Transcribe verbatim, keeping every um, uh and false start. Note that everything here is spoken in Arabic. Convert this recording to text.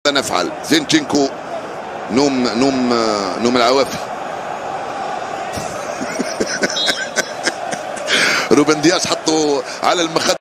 نفعل زينشينكو نوم نوم نوم العوافي. روبن دياش حطه على المخدة.